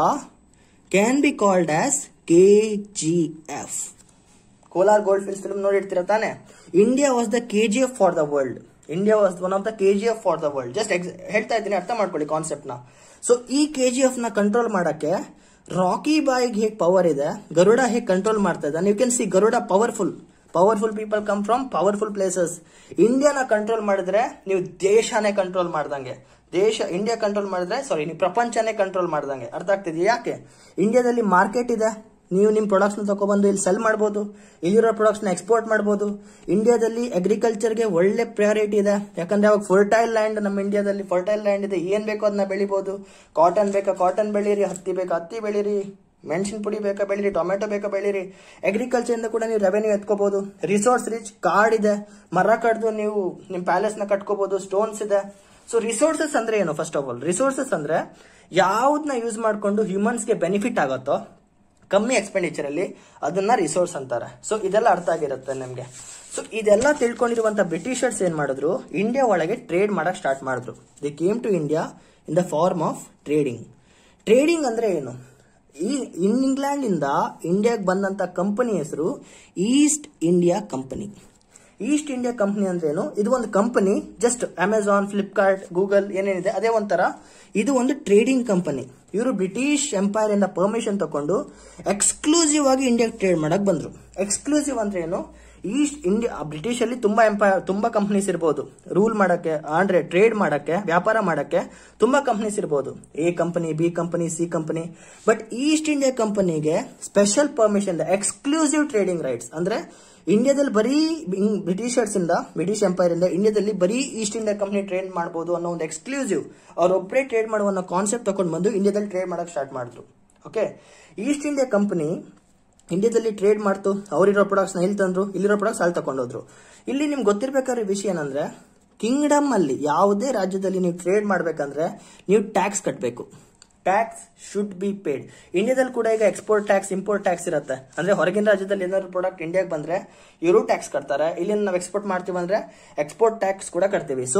S1: can be called as K G F. Kolar gold fields film ನೋಡಿರ್ತೀರ ತಾನೆ? India was the K G F for the world. India was one of the K G F for the world. Just ಹೇಳ್ತಾ ಇದ್ದೀನಿ, ಅರ್ಥ ಮಾಡ್ಕೊಳ್ಳಿ ಕಾನ್ಸೆಪ್ಟ್ ನ. ಸೊ ಈ ಕೆ ಜಿ ಎಫ್ ನ ಕಂಟ್ರೋಲ್ ಮಾಡಕ್ಕೆ ರಾಕಿ ಬಾಯ್ಗೆ ಹೇಗೆ ಪವರ್ ಇದೆ, ಗರುಡ ಹೇಗೆ ಕಂಟ್ರೋಲ್ ಮಾಡ್ತಾ ಇದ್ದಾನೆ. You can see Garuda powerful. Powerful people come from powerful places. ಇಂಡಿಯಾನ ಕಂಟ್ರೋಲ್ ಮಾಡಿದ್ರೆ ನೀವು ದೇಶನೇ ಕಂಟ್ರೋಲ್ ಮಾಡ್ದಂಗೆ. ದೇಶ ಇಂಡಿಯಾ ಕಂಟ್ರೋಲ್ ಮಾಡಿದ್ರೆ ಸಾರಿ ನೀವು ಪ್ರಪಂಚನೇ ಕಂಟ್ರೋಲ್ ಮಾಡ್ದಂಗೆ. ಅರ್ಥ ಆಗ್ತಿದೆ ಯಾಕೆ? ಇಂಡಿಯಾದಲ್ಲಿ ಮಾರ್ಕೆಟ್ ಇದೆ, ನೀವು ನಿಮ್ ಪ್ರಾಡಕ್ಟ್ಸ್ ನ ತಗೊಬಂದು ಇಲ್ಲಿ ಸೆಲ್ ಮಾಡಬಹುದು, ಇಲ್ಲಿರೋ ಪ್ರಾಡಕ್ಟ್ಸ್ ನ ಎಕ್ಸ್ಪೋರ್ಟ್ ಮಾಡಬಹುದು. ಇಂಡಿಯಾದಲ್ಲಿ ಅಗ್ರಿಕಲ್ಚರ್ಗೆ ಒಳ್ಳೆ ಪ್ರಯಾರಿಟಿ ಇದೆ, ಯಾಕಂದ್ರೆ ಅವಾಗ ಫರ್ಟೈಲ್ ಲ್ಯಾಂಡ್, ನಮ್ಮ ಇಂಡಿಯಾದಲ್ಲಿ ಫರ್ಟೈಲ್ ಲ್ಯಾಂಡ್ ಇದೆ, ಏನ್ ಬೇಕೋ ಅದನ್ನ ಬೆಳಿಬಹುದು. ಕಾಟನ್ ಬೇಕಾ ಕಾಟನ್ ಬೆಳೀರಿ, ಹತ್ತಿ ಬೇಕಾ ಹತ್ತಿ ಬೆಳೀರಿ, ಮೆಣಸಿನ ಪುಡಿ ಬೇಕಾ ಬೆಳೀರಿ, ಟೊಮೆಟೊ ಬೇಕಾ ಬೆಳೀರಿ. ಅಗ್ರಿಕಲ್ಚರ್ ಇಂದ ಕೂಡ ನೀವು ರೆವೆನ್ಯೂ ಎತ್ಕೋಬಹುದು. ರಿಸೋರ್ಸ್ ರಿಚ್, ಕಾಡ್ ಇದೆ, ಮರ ಕಡ್ದು ನೀವು ನಿಮ್ ಪ್ಯಾಲೇಸ್ ನ ಕಟ್ಕೋಬಹುದು, ಸ್ಟೋನ್ಸ್ ಇದೆ. ಸೊ ರಿಸೋರ್ಸಸ್ ಅಂದ್ರೆ ಏನು? ಫಸ್ಟ್ ಆಫ್ ಆಲ್ ರಿಸೋರ್ಸಸ್ ಅಂದ್ರೆ ಯಾವ್ದನ್ನ ಯೂಸ್ ಮಾಡ್ಕೊಂಡು ಹ್ಯೂಮನ್ಸ್ಗೆ ಬೆನಿಫಿಟ್ ಆಗುತ್ತೋ ಕಮ್ಮಿ ಎಕ್ಸ್ಪೆಂಡಿಚರ್ ಅಲ್ಲಿ, ಅದನ್ನ ರಿಸೋರ್ಸ್ ಅಂತಾರೆ. ಸೊ ಇದೆಲ್ಲ ಅರ್ಥ ಆಗಿರುತ್ತೆ ನಿಮ್ಗೆ. ಸೊ ಇದೆಲ್ಲ ತಿಳ್ಕೊಂಡಿರುವಂತ ಬ್ರಿಟಿಷರ್ಸ್ ಏನ್ ಮಾಡಿದ್ರು, ಇಂಡಿಯಾ ಒಳಗೆ ಟ್ರೇಡ್ ಮಾಡಕ್ ಸ್ಟಾರ್ಟ್ ಮಾಡಿದ್ರು. They came to India in the form of trading. Trading ಅಂದ್ರೆ ಏನು? ಈ ಇಂಗ್ಲೆಂಡ್ ಇಂದ ಇಂಡಿಯಾಗೆ ಬಂದಂತ ಕಂಪನಿ ಹೆಸರು East India company. East India company ಅಂದ್ರೆ ಏನು? ಇದು ಒಂದು company, just Amazon, Flipkart, Google ಏನೇನಿದೆ ಅದೇ ಒಂಥರ. ಇದು ಒಂದು ಟ್ರೇಡಿಂಗ್ ಕಂಪನಿ. ಇವರು ಬ್ರಿಟಿಷ್ ಎಂಪೈರ್ ಇಂದ ಪರ್ಮಿಷನ್ ತಗೊಂಡು ಎಕ್ಸ್ಕ್ಲೂಸಿವ್ ಆಗಿ ಇಂಡಿಯಾಗೆ ಟ್ರೇಡ್ ಮಾಡಕ್ ಬಂದ್ರು. ಎಕ್ಸ್ಕ್ಲೂಸಿವ್ ಅಂದ್ರೆ ಏನು? ಈಸ್ಟ್ ಇಂಡಿಯಾ, ಬ್ರಿಟಿಷ್ ಅಲ್ಲಿ ತುಂಬಾ ಎಂಪೈರ್, ತುಂಬಾ ಕಂಪನೀಸ್ ಇರಬಹುದು ರೂಲ್ ಮಾಡಕ್ಕೆ, ಅಂದ್ರೆ ಟ್ರೇಡ್ ಮಾಡಕ್ಕೆ, ವ್ಯಾಪಾರ ಮಾಡಕ್ಕೆ ತುಂಬಾ ಕಂಪನೀಸ್ ಇರಬಹುದು. A company, B company, C company. But East India ಕಂಪನಿಗೆ special permission, exclusive trading rights. ಅಂದ್ರೆ ಇಂಡಿಯಾದಲ್ಲಿ ಬರೀ ಬ್ರಿಟಿಷರ್ಸ್ ಇಂದ, ಬ್ರಿಟಿಷ್ ಎಂಪೈರ್ ಇಂದ ಇಂಡಿಯಾದಲ್ಲಿ ಬರೀ ಈಸ್ಟ್ ಇಂಡಿಯಾ ಕಂಪನಿ ಟ್ರೇಡ್ ಮಾಡಬಹುದು ಅನ್ನೋ ಒಂದು ಎಕ್ಸ್ಕ್ಲೂಸಿವ್, ಅವ್ರೊಬ್ಬರೇ ಟ್ರೇಡ್ ಮಾಡುವ ಅನ್ನೋ ಕಾನ್ಸೆಪ್ಟ್ ತಗೊಂಡು ಬಂದು ಇಂಡಿಯಾದಲ್ಲಿ ಟ್ರೇಡ್ ಮಾಡಕ್ ಸ್ಟಾರ್ಟ್ ಮಾಡಿದ್ರು. ಓಕೆ, ಈಸ್ಟ್ ಇಂಡಿಯಾ ಕಂಪನಿ ಇಂಡಿಯಾದಲ್ಲಿ ಟ್ರೇಡ್ ಮಾಡ್ತು, ಅವರಿರೋ ಪ್ರಾಡಕ್ಟ್ಸ್ ನ ಇಲ್ಲಿ ತಂದ್ರು, ಇಲ್ಲಿರೋ ಪ್ರಾಡಕ್ಟ್ಸ್ ಅಲ್ಲಿ ತಗೊಂಡೋದ್ರು. ಇಲ್ಲಿ ನಿಮ್ಗೆ ಗೊತ್ತಿರ್ಬೇಕಾದ್ರೆ ವಿಷಯ ಏನಂದ್ರೆ, ಕಿಂಗ್ಡಮ್ ಅಲ್ಲಿ ಯಾವುದೇ ರಾಜ್ಯದಲ್ಲಿ ನೀವು ಟ್ರೇಡ್ ಮಾಡ್ಬೇಕಂದ್ರೆ ನೀವು ಟ್ಯಾಕ್ಸ್ ಕಟ್ಟಬೇಕು. Tax should be paid. ಇಂಡಿಯಾದಲ್ಲಿ ಕೂಡ ಈಗ ಎಕ್ಸ್ಪೋರ್ಟ್ ಟ್ಯಾಕ್ಸ್, ಇಂಪೋರ್ಟ್ ಟ್ಯಾಕ್ಸ್ ಇರುತ್ತೆ. ಅಂದ್ರೆ ಹೊರಗಿನ ರಾಜ್ಯದಲ್ಲಿ ಏನಾದ್ರು ಪ್ರಾಡಕ್ಟ್ ಇಂಡಿಯಾಗೆ ಬಂದ್ರೆ ಇವರು ಟ್ಯಾಕ್ಸ್ ಕಟ್ತಾರೆ, ಇಲ್ಲಿ ನಾವು ಎಕ್ಸ್ಪೋರ್ಟ್ ಮಾಡ್ತೀವಿ ಅಂದ್ರೆ ಎಕ್ಸ್ಪೋರ್ಟ್ ಟ್ಯಾಕ್ಸ್ ಕೂಡ ಕಟ್ತೀವಿ. So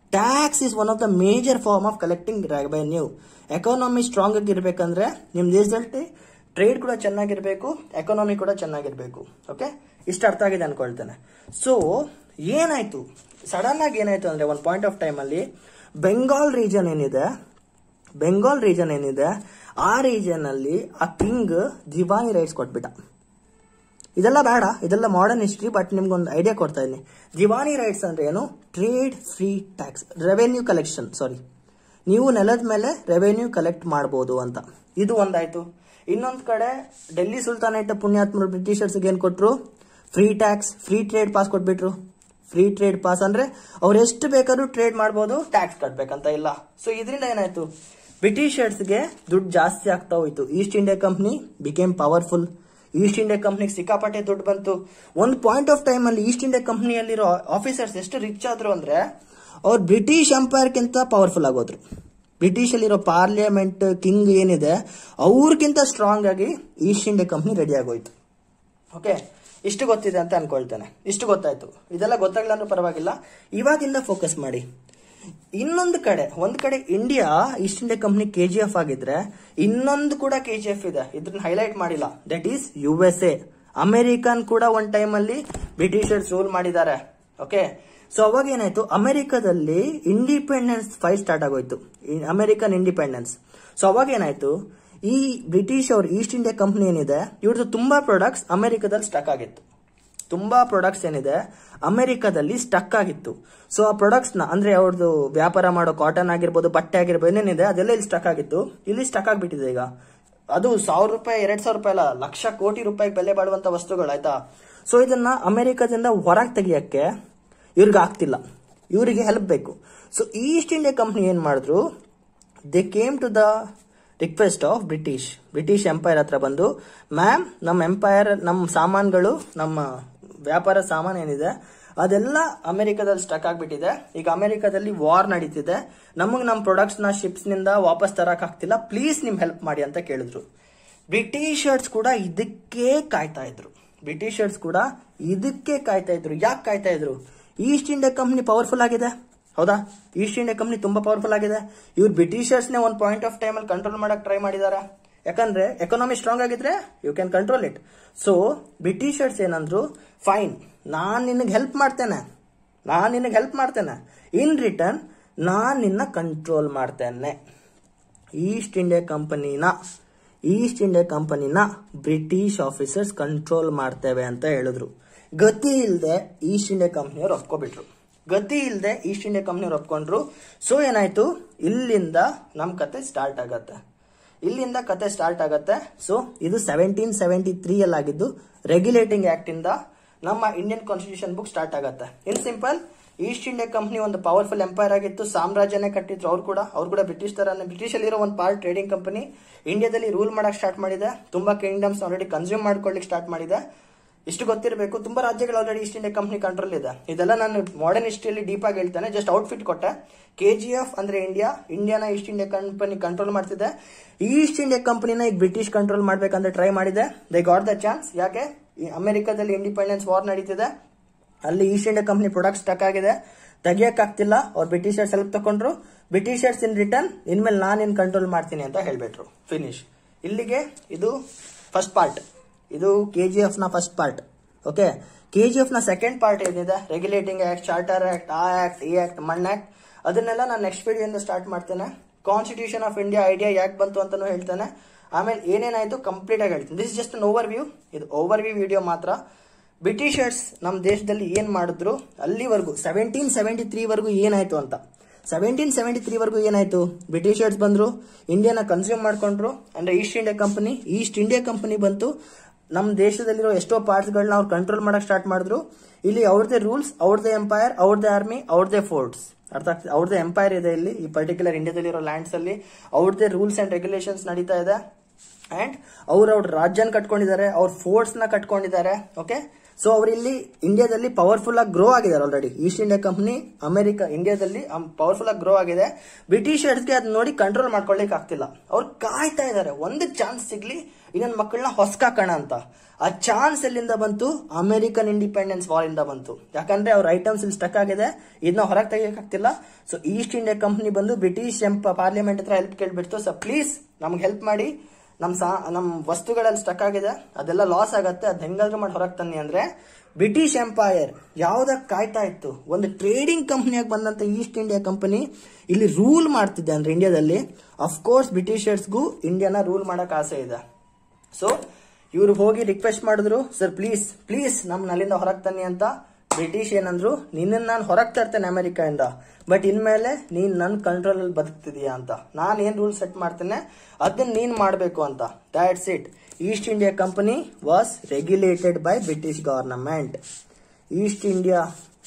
S1: tax is one of the major form of collecting revenue. Economy strong ಆಗಿರ್ಬೇಕಂದ್ರೆ ನಿಮ್ ದೇಶದಲ್ಲಿ ಟ್ರೇಡ್ ಕೂಡ ಚೆನ್ನಾಗಿರ್ಬೇಕು, ಎಕಾನಮಿ ಕೂಡ ಚೆನ್ನಾಗಿರ್ಬೇಕು. ಓಕೆ, ಇಷ್ಟು ಅರ್ಥ ಆಗಿದೆ ಅನ್ಕೊಳ್ತೇನೆ. ಸೊ ಏನಾಯ್ತು ಸಡನ್ ಆಗಿ ಏನಾಯ್ತು ಅಂದ್ರೆ ಒಂದು ಪಾಯಿಂಟ್ ಆಫ್ ಟೈಮ್ ಅಲ್ಲಿ ಬೆಂಗಾಲ್ ರೀಜನ್ ಏನಿದೆ ಬೆಂಗಾಲ್ ರೀಜನ್ ಏನಿದೆ ಆ ರೀಜನ್ ಅಲ್ಲಿ ಆ ಕಿಂಗ್ ದಿವಾನಿ ರೈಟ್ಸ್ ಕೊಟ್ಬಿಟ್ಟ. ಇದೆಲ್ಲ ಬೇಡ, ಇದೆಲ್ಲ ಮಾಡರ್ನ್ ಹಿಸ್ಟ್ರಿ, ಬಟ್ ನಿಮ್ಗೊಂದು ಐಡಿಯಾ ಕೊಡ್ತಾ ಇದೀನಿ. ದಿವಾನಿ ರೈಟ್ಸ್ ಅಂದ್ರೆ ಏನು? Trade free tax, revenue collection. Sorry, ನೀವು ನೆಲದ ಮೇಲೆ ರೆವೆನ್ಯೂ ಕಲೆಕ್ಟ್ ಮಾಡಬಹುದು ಅಂತ. ಇದು ಒಂದಾಯ್ತು. ಇನ್ನೊಂದ್ ಕಡೆ ಡೆಲ್ಲಿ ಸುಲ್ತಾನೇಟ್ ಪುಣ್ಯಾತ್ಮರು ಬ್ರಿಟಿಷರ್ಸ್ಗೆ ಏನ್ ಕೊಟ್ರು? Free tax, free trade pass ಕೊಟ್ಬಿಟ್ರು. ಫ್ರೀ ಟ್ರೇಡ್ ಪಾಸ್ ಅಂದ್ರೆ ಅವ್ರು ಎಷ್ಟು ಬೇಕಾದ್ರೂ ಟ್ರೇಡ್ ಮಾಡಬಹುದು, ಟ್ಯಾಕ್ಸ್ ಕಟ್ಬೇಕಂತ ಇಲ್ಲ. ಸೊ ಇದರಿಂದ ಏನಾಯ್ತು? ಬ್ರಿಟಿಷರ್ಸ್ಗೆ ದುಡ್ಡು ಜಾಸ್ತಿ ಆಗ್ತಾ ಹೋಯ್ತು. East India company became powerful. East India ಕಂಪ್ನಿಗೆ ಸಿಕ್ಕಾಪಟ್ಟೆ ದುಡ್ಡು ಬಂತು. ಒಂದು ಪಾಯಿಂಟ್ ಆಫ್ ಟೈಮ್ ಅಲ್ಲಿ ಈಸ್ಟ್ ಇಂಡಿಯಾ ಕಂಪ್ನಿಯಲ್ಲಿರೋ ಆಫೀಸರ್ಸ್ ಎಷ್ಟು ರಿಚ್ ಆದ್ರು ಅಂದ್ರೆ ಅವ್ರು ಬ್ರಿಟಿಷ್ ಎಂಪೈರ್ಗಿಂತ ಪವರ್ಫುಲ್ ಆಗೋದ್ರು. ಬ್ರಿಟಿಷ್ ಅಲ್ಲಿರೋ ಪಾರ್ಲಿಮೆಂಟ್ ಕಿಂಗ್ ಏನಿದೆ ಅವ್ರಿಗಿಂತ ಸ್ಟ್ರಾಂಗ್ ಆಗಿ ಈಸ್ಟ್ ಇಂಡಿಯಾ ಕಂಪ್ನಿ ರೆಡಿ ಆಗೋಯ್ತು. ಓಕೆ, ಇಷ್ಟು ಗೊತ್ತಿದೆ ಅಂತ ಅನ್ಕೊಳ್ತೇನೆ. ಇಷ್ಟು ಗೊತ್ತಾಯ್ತು. ಇದೆಲ್ಲ ಗೊತ್ತಾಗ್ಲ ಅಂದ್ರೂ ಪರವಾಗಿಲ್ಲ, ಇವಾಗಿಂದ ಫೋಕಸ್ ಮಾಡಿ. ಇನ್ನೊಂದು ಕಡೆ ಒಂದ್ ಕಡೆ India East India company K G F ಆಗಿದ್ರೆ ಇನ್ನೊಂದು ಕೂಡ ಕೆ ಜಿ ಎಫ್ ಇದೆ, ಇದ್ರನ್ನ ಹೈಲೈಟ್ ಮಾಡಿಲ್ಲ. That is U S A. American ಕೂಡ ಒಂದ್ ಟೈಮ್ ಅಲ್ಲಿ ಬ್ರಿಟಿಷರ್ಸ್ ರೂಲ್ ಮಾಡಿದ್ದಾರೆ. ಓಕೆ, ಸೊ ಅವಾಗ ಏನಾಯ್ತು? ಅಮೆರಿಕದಲ್ಲಿ ಇಂಡಿಪೆಂಡೆನ್ಸ್ ಫೈಟ್ ಸ್ಟಾರ್ಟ್ ಆಗೋಯ್ತು, ಅಮೆರಿಕನ್ ಇಂಡಿಪೆಂಡೆನ್ಸ್. ಸೊ ಅವಾಗ ಏನಾಯ್ತು? ಈ ಬ್ರಿಟಿಷ್ ಅವ್ರ ಈಸ್ಟ್ ಇಂಡಿಯಾ ಕಂಪ್ನಿ ಏನಿದೆ ಇವ್ರದ್ದು ತುಂಬಾ ಪ್ರಾಡಕ್ಟ್ಸ್ ಅಮೆರಿಕದಲ್ಲಿ ಸ್ಟಕ್ ಆಗಿತ್ತು. ತುಂಬಾ ಪ್ರಾಡಕ್ಟ್ಸ್ ಏನಿದೆ ಅಮೆರಿಕದಲ್ಲಿ ಸ್ಟಕ್ ಆಗಿತ್ತು. ಸೊ ಆ ಪ್ರಾಡಕ್ಟ್ಸ್ ನ ಅಂದ್ರೆ ಅವ್ರದ್ದು ವ್ಯಾಪಾರ ಮಾಡೋ ಕಾಟನ್ ಆಗಿರ್ಬೋದು, ಬಟ್ಟೆ ಆಗಿರ್ಬೋದು, ಏನೇನಿದೆ ಅದೆಲ್ಲ ಇಲ್ಲಿ ಸ್ಟಕ್ ಆಗಿತ್ತು. ಇಲ್ಲಿ ಸ್ಟಕ್ ಆಗ್ಬಿಟ್ಟಿದೆ ಈಗ. ಅದು ಸಾವಿರ ರೂಪಾಯಿ ಎರಡ್ ಸಾವಿರ ರೂಪಾಯಿ ಅಲ್ಲ, ಲಕ್ಷ ಕೋಟಿ ರೂಪಾಯಿ ಬೆಲೆ ಬಾಳುವಂತ ವಸ್ತುಗಳು, ಆಯ್ತಾ? ಸೊ ಇದನ್ನ ಅಮೆರಿಕದಿಂದ ಹೊರಗೆ ತೆಗಿಯಕ್ಕೆ ಇವ್ರಿಗೆ ಆಗ್ತಿಲ್ಲ, ಇವರಿಗೆ ಹೆಲ್ಪ್ ಬೇಕು. ಸೊ ಈಸ್ಟ್ ಇಂಡಿಯಾ ಕಂಪ್ನಿ ಏನ್ ಮಾಡಿದ್ರು? They came to the request of British British empire ಹತ್ರ ಬಂದು, ಮ್ಯಾಮ್ ನಮ್ಮ ಎಂಪೈರ್ ನಮ್ಮ ಸಾಮಾನುಗಳು, ನಮ್ಮ ವ್ಯಾಪಾರ ಸಾಮಾನು ಏನಿದೆ ಅದೆಲ್ಲ ಅಮೆರಿಕದಲ್ಲಿ ಸ್ಟಕ್ ಆಗ್ಬಿಟ್ಟಿದೆ. ಈಗ ಅಮೆರಿಕದಲ್ಲಿ ವಾರ್ ನಡೀತಿದೆ, ನಮಗ್ ನಮ್ಮ ಪ್ರಾಡಕ್ಟ್ಸ್ ನ ಶಿಪ್ಸ್ ನಿಂದ ವಾಪಸ್ ತರಕ್ ಆಗ್ತಿಲ್ಲ, ಪ್ಲೀಸ್ ನಿಮ್ ಹೆಲ್ಪ್ ಮಾಡಿ ಅಂತ ಕೇಳಿದ್ರು. ಬ್ರಿಟಿಷರ್ಸ್ ಕೂಡ ಇದಕ್ಕೆ ಕಾಯ್ತಾ ಇದ್ರು. ಬ್ರಿಟಿಷರ್ಸ್ ಕೂಡ ಇದಕ್ಕೆ ಕಾಯ್ತಾ ಇದ್ರು. ಯಾಕೆ ಕಾಯ್ತಾ ಇದ್ರು? ಈಸ್ಟ್ ಇಂಡಿಯಾ ಕಂಪ್ನಿ ಪವರ್ಫುಲ್ ಆಗಿದೆ, ಹೌದಾ? ಈಸ್ಟ್ ಇಂಡಿಯಾ ಕಂಪ್ನಿ ತುಂಬಾ ಪವರ್ಫುಲ್ ಆಗಿದೆ. ಇವ್ರು ಬ್ರಿಟಿಷರ್ಸ್ ನೇ ಒಂದು ಪಾಯಿಂಟ್ ಆಫ್ ಟೈಮ್ ಅಲ್ಲಿ ಕಂಟ್ರೋಲ್ ಮಾಡಕ್ ಟ್ರೈ ಮಾಡಿದಾರೆ. ಯಾಕಂದ್ರೆ ಎಕಾನಮಿ ಸ್ಟ್ರಾಂಗ್ ಆಗಿದ್ರೆ you can control it. So britishers ಏನಂದ್ರು, ಫೈನ್, ನಾನ್ ನಿನಗೆ ಹೆಲ್ಪ್ ಮಾಡ್ತೇನೆ, ನಾನ್ ನಿನಗೆ ಹೆಲ್ಪ್ ಮಾಡ್ತೇನೆ, ಇನ್ ರಿಟರ್ನ್ ನಾನ್ ನಿನ್ನ ಕಂಟ್ರೋಲ್ ಮಾಡ್ತೇನೆ. ಈಸ್ಟ್ ಇಂಡಿಯಾ ಕಂಪನಿನ ಈಸ್ಟ್ ಇಂಡಿಯಾ ಕಂಪನಿನ ಬ್ರಿಟಿಷ್ ಆಫೀಸರ್ಸ್ ಕಂಟ್ರೋಲ್ ಮಾಡ್ತೇವೆ ಅಂತ ಹೇಳಿದ್ರು. ಗತಿ ಇಲ್ಲದೆ ಈಸ್ಟ್ ಇಂಡಿಯಾ ಕಂಪನಿಯವ್ರು ಒಪ್ಕೊಬಿಟ್ರು. ಗತಿ ಇಲ್ಲದೆ ಈಸ್ಟ್ ಇಂಡಿಯಾ ಕಂಪನಿಯವ್ರು ಒಪ್ಕೊಂಡ್ರು. ಸೊ ಏನಾಯ್ತು? ಇಲ್ಲಿಂದ ನಮ್ ಕತೆ ಸ್ಟಾರ್ಟ್ ಆಗತ್ತೆ. ಇಲ್ಲಿಂದ ಕತೆ ಸ್ಟಾರ್ಟ್ ಆಗತ್ತೆ. ಸೊ ಇದು ಸೆವೆಂಟೀನ್ ಸೆವೆಂಟಿ ತ್ರೀ ಅಲ್ಲಿ ಆಗಿದ್ದು ರೆಗ್ಯುಲೇಟಿಂಗ್ ಆಕ್ಟ್ ಇಂದ ನಮ್ಮ ಇಂಡಿಯನ್ ಕಾನ್ಸ್ಟಿಟ್ಯೂಷನ್ ಬುಕ್ ಸ್ಟಾರ್ಟ್ ಆಗತ್ತೆ. In simple, East India company ಒಂದು ಪವರ್ಫುಲ್ ಎಂಪೈರ್ ಆಗಿತ್ತು, ಸಾಮ್ರಾಜ್ಯನೇ ಕಟ್ಟಿದ್ರು. ಅವ್ರು ಕೂಡ ಅವ್ರು ಕೂಡ ಬ್ರಿಟಿಷ್ ತರ ಬ್ರಿಟಿಷ್ ಅಲ್ಲಿರೋ ಒಂದು ಪಾರ್ಟ್ ಟ್ರೇಡಿಂಗ್ ಕಂಪನಿ ಇಂಡಿಯಾದಲ್ಲಿ ರೂಲ್ ಮಾಡಕ್ ಸ್ಟಾರ್ಟ್ ಮಾಡಿದೆ. ತುಂಬಾ ಕಿಂಗ್ಡಮ್ಸ್ ಆಲ್ರೆಡಿ ಕನ್ಸ್ಯೂಮ್ ಮಾಡ್ಕೊಳ್ಳಿಕ್ಕೆ ಸ್ಟಾರ್ಟ್ ಮಾಡಿದೆ. ಇಷ್ಟು ಗೊತ್ತಿರಬೇಕು, ತುಂಬಾ ರಾಜ್ಯಗಳು already East India Company control ಇದೆ. ಇದೆಲ್ಲ ನಾನು ಮಾಡರ್ನ್ ಹಿಸ್ಟ್ರಿಯಲ್ಲಿ ಡೀಪ್ ಆಗಿ ಹೇಳ್ತಾನೆ, ಜಸ್ಟ್ ಔಟ್ಫಿಟ್ ಕೊಟ್ಟೆ. ಕೆಜಿಎಫ್ ಅಂದ್ರೆ ಇಂಡಿಯಾ, ಇಂಡಿಯಾನ ಈಸ್ಟ್ ಇಂಡಿಯಾ ಕಂಪನಿ ಕಂಟ್ರೋಲ್ ಮಾಡ್ತಿದೆ. ಈಸ್ಟ್ ಇಂಡಿಯಾ ಕಂಪನಿನ ಈಗ ಬ್ರಿಟಿಷ್ ಕಂಟ್ರೋಲ್ ಮಾಡ್ಬೇಕಂದ್ರೆ ಟ್ರೈ ಮಾಡಿದೆ. They got the chance. ಯಾಕೆ? ಅಮೆರಿಕದಲ್ಲಿ ಇಂಡಿಪೆಂಡೆನ್ಸ್ ವಾರ್ ನಡೀತಿದೆ, ಅಲ್ಲಿ East India company product stuck ಆಗಿದೆ, ತೆಗಿಯಕ್ ಆಗ್ತಿಲ್ಲ. ಅವ್ರು ಬ್ರಿಟಿಷರ್ಸ್ ಹೆಲ್ಪ್ ತಗೊಂಡ್ರು. ಬ್ರಿಟಿಷರ್ಸ್ ಇನ್ ರಿಟರ್ನ್ ಇನ್ಮೇಲೆ ನಾನು ಇನ್ ಕಂಟ್ರೋಲ್ ಮಾಡ್ತೀನಿ ಅಂತ ಹೇಳ್ಬಿಟ್ರು. ಫಿನಿಶ್. ಇಲ್ಲಿಗೆ ಇದು ಫಸ್ಟ್ ಪಾರ್ಟ್. ಇದು ಕೆಜಿಎಫ್ ನ ಫಸ್ಟ್ ಪಾರ್ಟ್. ಓಕೆ, ಕೆಜಿಎಫ್ ನ ಸೆಕೆಂಡ್ ಪಾರ್ಟ್ ಏನಿದೆ, ರೆಗ್ಯುಲೇಟಿಂಗ್ ಆಕ್ಟ್, ಚಾರ್ಟರ್ ಆಕ್ಟ್, ಆ ಆಕ್ಟ್, ಈ ಆಕ್ಟ್, ಮಣ್ ಆಕ್ಟ್, ಅದನ್ನೆಲ್ಲ ನಾನು ನೆಕ್ಸ್ಟ್ ವಿಡಿಯೋದಿಂದ ಸ್ಟಾರ್ಟ್ ಮಾಡ್ತೇನೆ. ಕಾನ್ಸ್ಟಿಟ್ಯೂಷನ್ ಆಫ್ ಇಂಡಿಯಾ ಐಡಿಯಾ ಯಾಕೆ ಬಂತು ಅಂತಾನು ಹೇಳ್ತೇನೆ. ಆಮೇಲೆ ಏನೇನಾಯ್ತು ಕಂಪ್ಲೀಟ್ ಆಗಿ ಹೇಳ್ತೀನಿ. This just an overview. ಇದು ಓವರ್ ವ್ಯೂ ವಿಡಿಯೋ ಮಾತ್ರ. ಬ್ರಿಟಿಷರ್ಸ್ ನಮ್ಮ ದೇಶದಲ್ಲಿ ಏನ್ ಮಾಡಿದ್ರು ಅಲ್ಲಿವರೆಗೂ, ಸೆವೆಂಟೀನ್ ಸೆವೆಂಟಿ ತ್ರೀ ವರೆಗೂ ಏನಾಯ್ತು ಅಂತ. ಸೆವೆಂಟೀನ್ ಸೆವೆಂಟಿ ತ್ರೀ ವರೆಗೂ ಏನಾಯ್ತು? ಬ್ರಿಟಿಷರ್ಸ್ ಬಂದ್ರು, ಇಂಡಿಯಾನ ಕನ್ಸ್ಯೂಮ್ ಮಾಡ್ಕೊಂಡ್ರು, ಅಂದ್ರೆ East India company. East India Company ಬಂತು, ನಮ್ಮ ದೇಶದಲ್ಲಿರೋ ಎಷ್ಟೋ ಪಾರ್ಟ್ಸ್ ಗಳನ್ನ ಅವ್ರು ಕಂಟ್ರೋಲ್ ಮಾಡಕ್ ಸ್ಟಾರ್ಟ್ ಮಾಡಿದ್ರು. ಇಲ್ಲಿ ಅವ್ರದೇ ರೂಲ್ಸ್, ಅವ್ರದೇ ಎಂಪೈರ್, ಅವ್ರದೇ ಆರ್ಮಿ, ಅವ್ರದೇ ಫೋರ್ಟ್ಸ್. ಅರ್ಥ ಆಗ್ತದೆ? ಅವ್ರದೇ ಎಂಪೈರ್ ಇದೆ ಇಲ್ಲಿ, ಈ ಪರ್ಟಿಕ್ಯುಲರ್ ಇಂಡಿಯಾದಲ್ಲಿರೋ ಲ್ಯಾಂಡ್ಸ್ ಅಲ್ಲಿ ಅವ್ರದೇ ರೂಲ್ಸ್ ಅಂಡ್ ರೆಗ್ಯುಲೇಷನ್ಸ್ ನಡೀತಾ ಇದೆ. ಅಂಡ್ ಅವ್ರ ಅವ್ರ ರಾಜ್ಯನ ಕಟ್ಕೊಂಡಿದ್ದಾರೆ, ಅವ್ರ ಫೋರ್ಟ್ಸ್ ನ ಕಟ್ಕೊಂಡಿದ್ದಾರೆ. ಓಕೆ, ಸೊ ಅವರು ಇಲ್ಲಿ ಇಂಡಿಯಾದಲ್ಲಿ ಪವರ್ಫುಲ್ ಆಗಿ ಗ್ರೋ ಆಗಿದ್ದಾರೆ already. East India Company America ಇಂಡಿಯಾದಲ್ಲಿ ಪವರ್ಫುಲ್ ಆಗಿ ಗ್ರೋ ಆಗಿದೆ. ಬ್ರಿಟಿಷರ್ಸ್ಗೆ ಅದ್ ನೋಡಿ ಕಂಟ್ರೋಲ್ ಮಾಡ್ಕೊಳ್ಳಿಕ್ ಆಗ್ತಿಲ್ಲ. ಅವ್ರು ಕಾಯ್ತಾ ಇದ್ದಾರೆ ಒಂದು ಚಾನ್ಸ್ ಸಿಗ್ಲಿ ಇನ್ನೊಂದು ಮಕ್ಕಳನ್ನ ಹೊಸ್ಕಾಕೋಣ ಅಂತ. ಆ ಚಾನ್ಸ್ ಎಲ್ಲಿಂದ ಬಂತು? ಅಮೆರಿಕನ್ ಇಂಡಿಪೆಂಡೆನ್ಸ್ ವಾರ್ ಇಂದ ಬಂತು. ಯಾಕಂದ್ರೆ ಅವ್ರ ಐಟಮ್ಸ್ ಇಲ್ಲಿ ಸ್ಟಕ್ ಆಗಿದೆ, ಇದನ್ನ ಹೊರಗೆ ತೆಗಿಯಕ್ಕಾಗ್ತಿಲ್ಲ. ಸೊ ಈಸ್ಟ್ ಇಂಡಿಯಾ ಕಂಪನಿ ಬಂದು ಬ್ರಿಟಿಷ್ ಪಾರ್ಲಿಮೆಂಟ್ ಹತ್ರ ಹೆಲ್ಪ್ ಕೇಳ್ಬಿಡ್ತು. ಸೊ ಪ್ಲೀಸ್ ನಮ್ಗೆ ಹೆಲ್ಪ್ ಮಾಡಿ, ನಮ್ ಸಾ ನಮ್ ವಸ್ತುಗಳಲ್ಲಿ ಸ್ಟಕ್ ಆಗಿದೆ, ಅದೆಲ್ಲ ಲಾಸ್ ಆಗತ್ತೆ, ಅದ್ ಹೆಂಗಾದ್ರೂ ಮಾಡಿ ಹೊರಗೆ ತನ್ನಿ ಅಂದ್ರೆ ಬ್ರಿಟಿಷ್ ಎಂಪೈರ್ ಯಾವ್ದಕ್ ಕಾಯ್ತಾ ಇತ್ತು? ಒಂದು ಟ್ರೇಡಿಂಗ್ ಕಂಪನಿಯಾಗಿ ಬಂದಂತ ಈಸ್ಟ್ ಇಂಡಿಯಾ ಕಂಪನಿ ಇಲ್ಲಿ ರೂಲ್ ಮಾಡ್ತಿದ್ದೆ ಅಂದ್ರೆ ಇಂಡಿಯಾದಲ್ಲಿ. ಅಫ್ಕೋರ್ಸ್ ಬ್ರಿಟಿಷರ್ಸ್ಗೂ ಇಂಡಿಯಾನ ರೂಲ್ ಮಾಡಕ್ ಆಸೆ ಇದೆ. ಸೊ ಇವ್ರು ಹೋಗಿ ರಿಕ್ವೆಸ್ಟ್ ಮಾಡಿದ್ರು, ಸರ್ ಪ್ಲೀಸ್ ಪ್ಲೀಸ್ ನಮ್ನ ಅಲ್ಲಿಂದ ಹೊರಗೆ ತನ್ನಿ ಅಂತ. ಬ್ರಿಟಿಷ್ ಏನಂದ್ರು, ನಿನ್ನ ನಾನು ಹೊರಗೆ ತರ್ತೇನೆ ಅಮೆರಿಕದಿಂದ, ಬಟ್ ಇನ್ಮೇಲೆ ನೀನ್ ನನ್ನ ಕಂಟ್ರೋಲ್ ಅಲ್ಲಿ ಬದುಕ್ತಿದೀಯಾ ಅಂತ. ನಾನು ಏನ್ ರೂಲ್ ಸೆಟ್ ಮಾಡ್ತೇನೆ ಅದನ್ನ ನೀನ್ ಮಾಡ್ಬೇಕು ಅಂತ. That's it. East India Company was regulated by British government. East India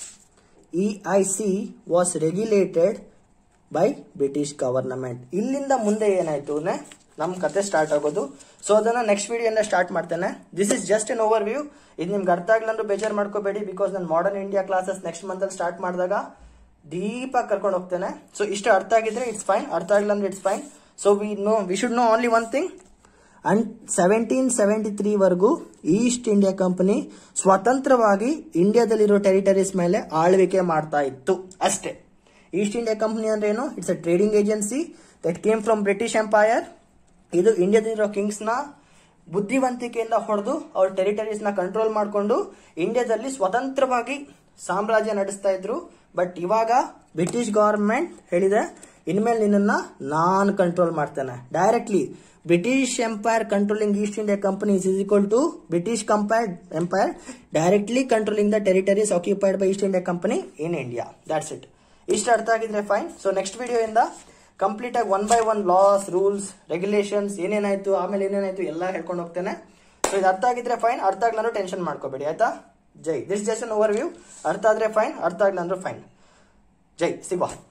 S1: E I C was regulated by British government. ಇಲ್ಲಿಂದ ಮುಂದೆ ಏನಾಯ್ತು ನಮ್ ಕತೆ ಸ್ಟಾರ್ಟ್ ಆಗೋದು. ಸೊ ಅದನ್ನ ನೆಕ್ಸ್ಟ್ ವಿಡಿಯೋಯಿಂದ ಸ್ಟಾರ್ಟ್ ಮಾಡ್ತೇನೆ. This is just an overview. ಇದು ನಿಮ್ಗೆ ಅರ್ಥ ಆಗ್ಲಿಲ್ಲ ಅಂದ್ರೆ ಬೇಜಾರು ಮಾಡ್ಕೋಬೇಡಿ, ಬಿಕಾಸ್ ನಾನು modern India classes next month ಅಲ್ಲಿ ಸ್ಟಾರ್ಟ್ ಮಾಡಿದಾಗ ಡೀಪ್ ಆಗಿ ಕರ್ಕೊಂಡು ಹೋಗ್ತೇನೆ. ಸೊ ಇಷ್ಟು ಅರ್ಥ ಆಗಿದ್ರೆ ಇಟ್ಸ್ ಫೈನ್, ಅರ್ಥ ಆಗಿಲ್ಲ ಅಂದ್ರೆ it's fine. So we know we should know only one thing. And seventeen seventy three ವರೆಗೂ ಈಸ್ಟ್ ಇಂಡಿಯಾ ಕಂಪನಿ ಸ್ವತಂತ್ರವಾಗಿ ಇಂಡಿಯಾದಲ್ಲಿರೋ ಟೆರಿಟರೀಸ್ ಮೇಲೆ ಆಳ್ವಿಕೆ ಮಾಡ್ತಾ ಇತ್ತು ಅಷ್ಟೇ. ಈಸ್ಟ್ ಇಂಡಿಯಾ ಕಂಪನಿ ಅಂದ್ರೆ ಏನು? It's a trading agency that came from British empire. ಇದು ಇಂಡಿಯಾದಲ್ಲಿರೋ ಕಿಂಗ್ಸ್ ನ ಬುದ್ಧಿವಂತಿಕೆಯಿಂದ ಹೊಡೆದು ಅವ್ರ ಟೆರಿಟರೀಸ್ ನ ಕಂಟ್ರೋಲ್ ಮಾಡಿಕೊಂಡು ಇಂಡಿಯಾದಲ್ಲಿ ಸ್ವತಂತ್ರವಾಗಿ ಸಾಮ್ರಾಜ್ಯ ನಡೆಸ್ತಾ ಇದ್ರು. ಬಟ್ ಇವಾಗ ಬ್ರಿಟಿಷ್ ಗವರ್ಮೆಂಟ್ ಹೇಳಿದೆ, ಇನ್ಮೇಲೆ ನಿನ್ನ ನಾನ್ ಕಂಟ್ರೋಲ್ ಮಾಡ್ತೇನೆ directly. British empire controlling East India Company is equal to British ಕಂಪೈರ್ empire directly controlling the territories occupied by East India Company in India. That's it. ಇಷ್ಟು ಅರ್ಥ ಆಗಿದ್ರೆ ಫೈನ್. ಸೊ ನೆಕ್ಸ್ಟ್ ವಿಡಿಯೋ ಇಂದ ಕಂಪ್ಲೀಟ್ ಆಗಿ one by one laws, rules, regulations ಏನೇನಾಯ್ತು, ಆಮೇಲೆ ಏನೇನಾಯ್ತು ಎಲ್ಲ ಹೇಳ್ಕೊಂಡು ಹೋಗ್ತೇನೆ. ಸೊ ಇದು ಅರ್ಥ ಆಗಿದ್ರೆ ಫೈನ್, ಅರ್ಥ ಆಗ್ಲಾರು ಟೆನ್ಷನ್ ಮಾಡ್ಕೋಬೇಡಿ ಆಯ್ತಾ. ಜೈ. This just an overview. ಅರ್ಥ ಆದ್ರೆ ಫೈನ್, ಅರ್ಥ ಆಗ್ಲ ಅಂದ್ರೆ ಫೈನ್. ಜೈ. ಸಿಗುವ.